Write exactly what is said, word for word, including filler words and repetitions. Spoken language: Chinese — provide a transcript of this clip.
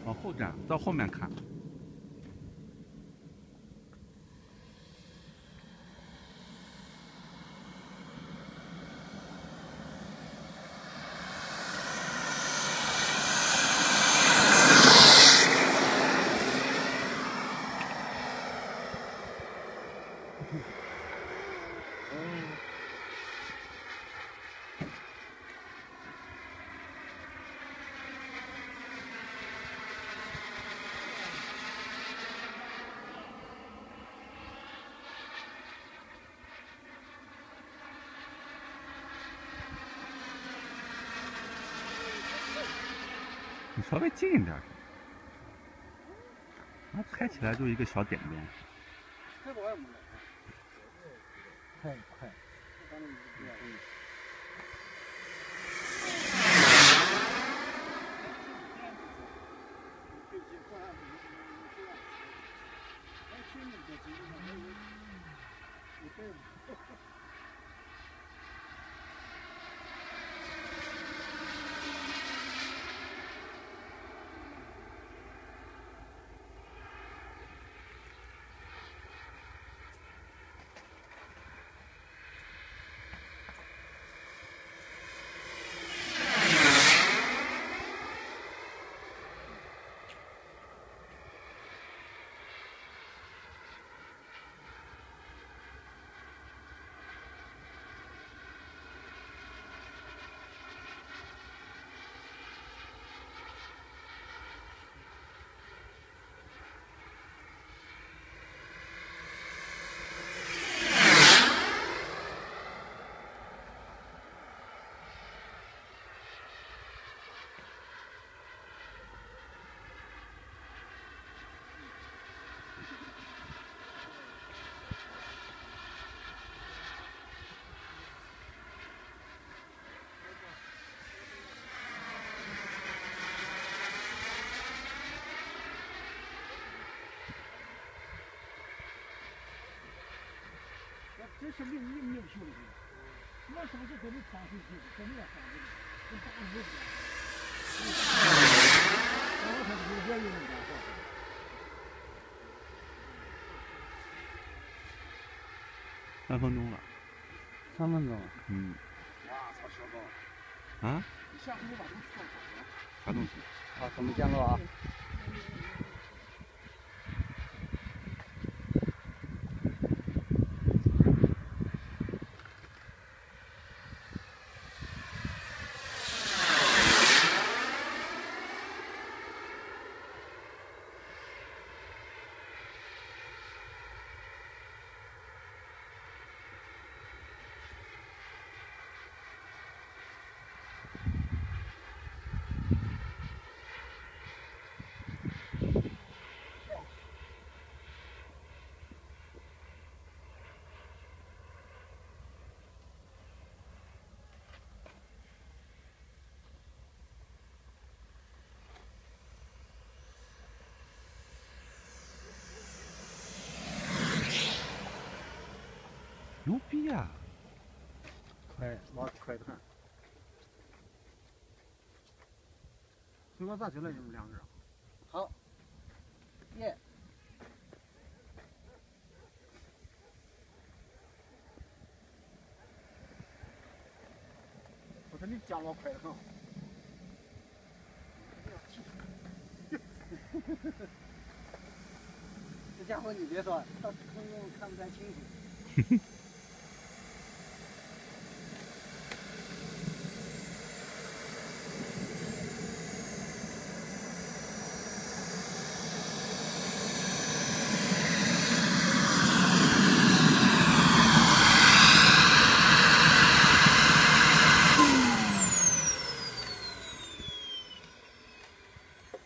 往后站，到后面看。你稍微近一点，它拍起来就一个小点点。 快快。 这是另另另修的，我上次给你装回去，给你也装回去，跟大屋子。我看有些有人家伙。 三分钟了。 三分钟。 嗯。 哇操，小高！ 啊？ 你下回你把东西放好了。 啥东西？ 好，咱们降落啊。 牛逼呀！ 快，老子快看。崔哥咋就来你们两个人？ 好。耶。 我说你降落快得很。 这家伙你别说，到空中看不太清楚。